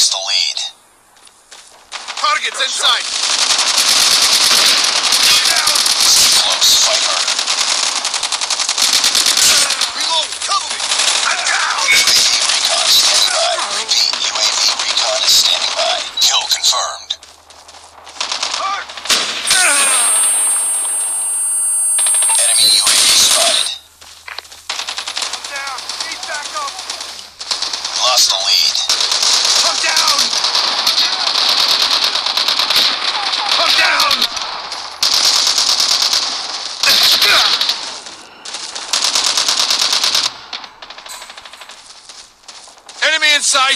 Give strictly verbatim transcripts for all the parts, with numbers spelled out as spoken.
lost the lead. Targets in sight. Close. Fight harder. Reload. Cover me. I'm down. U A V recon standing by. Repeat. U A V recon is standing by. Kill confirmed. Enemy U A V spotted. I'm down. Need backup. Lost the lead. I'm down. I'm down. Enemy in sight.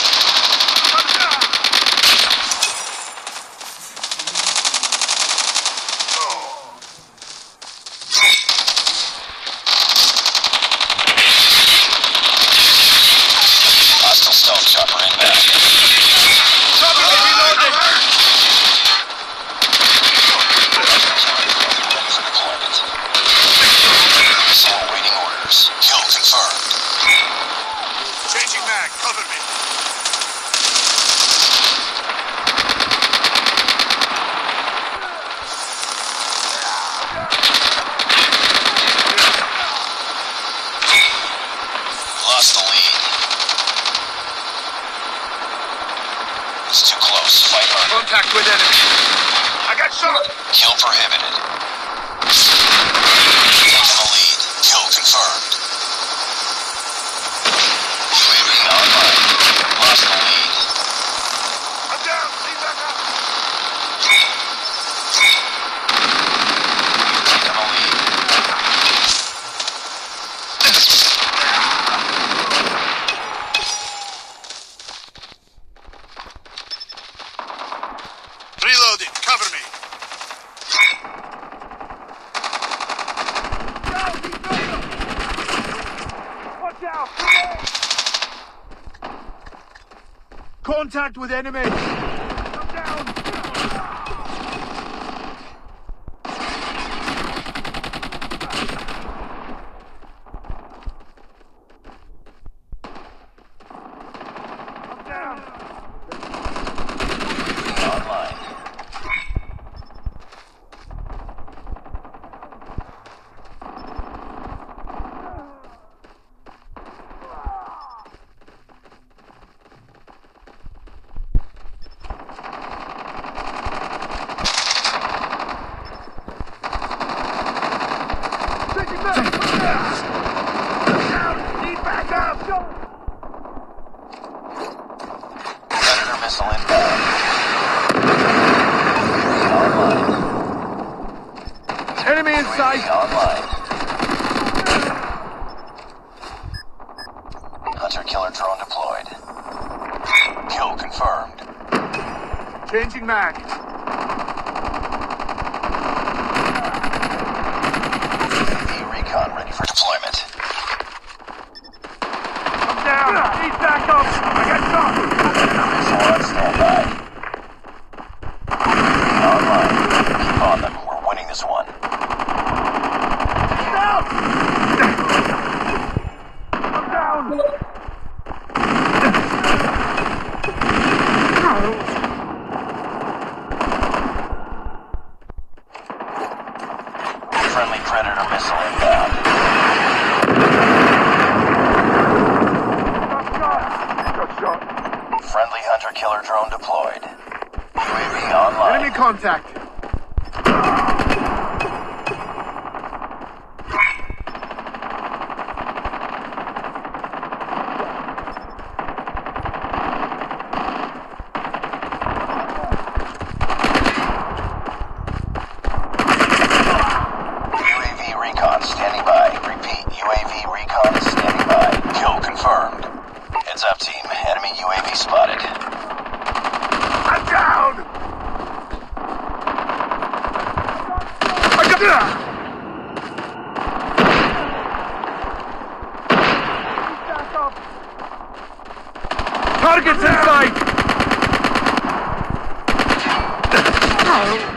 Hostile stealth chopper inbound. Chopper reloading. Ready for deployment. Missile awaiting orders. Kill confirmed. Changing mag. Cover me. Lost the lead. It's too close. Fight harder. Contact with enemy. I got shot. Kill prohibited. Taking the lead. Kill confirmed. U A V online. Lost the lead. I'm down. Lead back up. Taking the lead. Reloading. Cover me. Watch out. Contact with enemy. I'm down. I'm down. Online. Predator missile inbound. Online. Enemy in U A V sight. online. Hunter-killer drone deployed. Kill confirmed. Changing mag. U A V recon ready for deployment. I'm down. Need backup. I got shot. Missile on standby. U A V online. Keep on them. We're winning this one. Down. I'm down. Friendly Predator missile inbound. Got shot. Got shot. Friendly hunter-killer drone deployed. U A V online. Enemy contact. U A V recon standing by. Repeat, U A V recon is standing by. Kill confirmed. Heads up, team. Enemy U A V spotted. I'm down. I got Targets in sight.